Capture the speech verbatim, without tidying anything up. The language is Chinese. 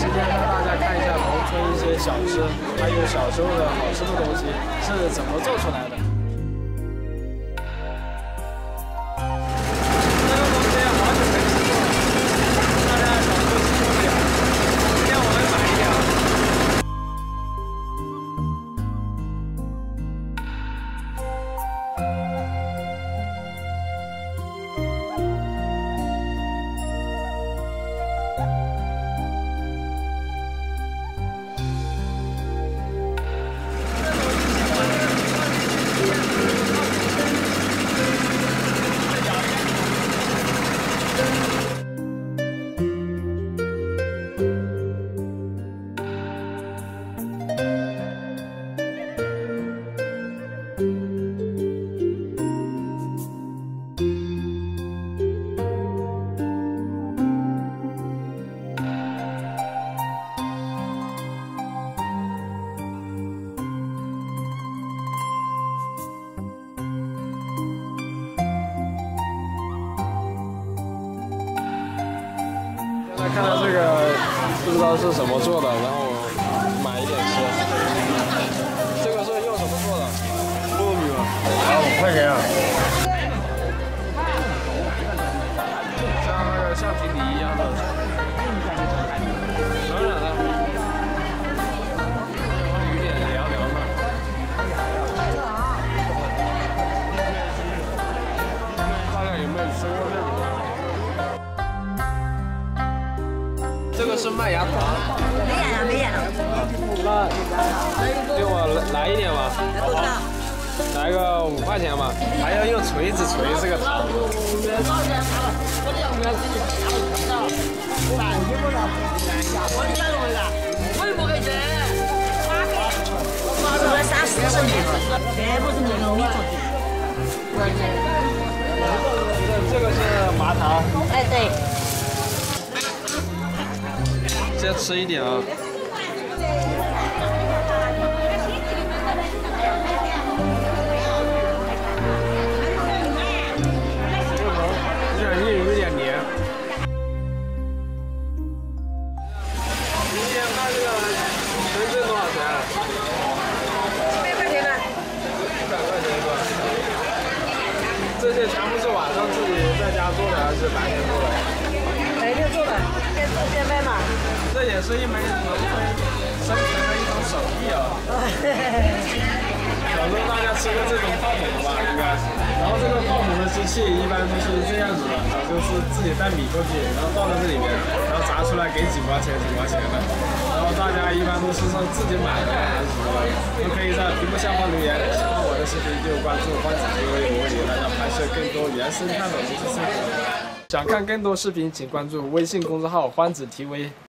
间让大家看一下农村一些小吃，还有小时候的好吃的东西是怎么做出来的。 看到这个不知道是什么做的，然后买一点吃。这个是用什么做的？糯米吗？啊，五块钱啊。像那个橡皮泥一样的，软软的，有点凉凉的。大家有没有吃过这种？ 这个是麦芽糖， 没演了，没演了。 那给我来一点吧。 来多少？ 来个五块钱吧。还要用锤子锤这个糖。 这个三十升的，全部是那个米做的。 这这个是麻糖。 哎，对。 先吃一点啊！有点硬，有点黏。今天卖这个纯正多少钱？ 一百块钱吧。 一百块钱是吧？这些全部是晚上自己在家做的，还是白天做的？ 白天做的，边做边卖嘛。 这也是一门农村生存的一种手艺啊！小时候大家吃过这种泡馍吧，应该。然后这个泡馍的机器一般都是这样子的，就是自己带米过去，然后倒在这里面，然后炸出来给几毛钱几毛钱的。然后大家一般都是说自己买的还是什么的，都可以在屏幕下方留言。喜欢我的视频就关注欢子 T V， 我为大家拍摄更多原生态的农村生活。想看更多视频，请关注微信公众号欢子 T V。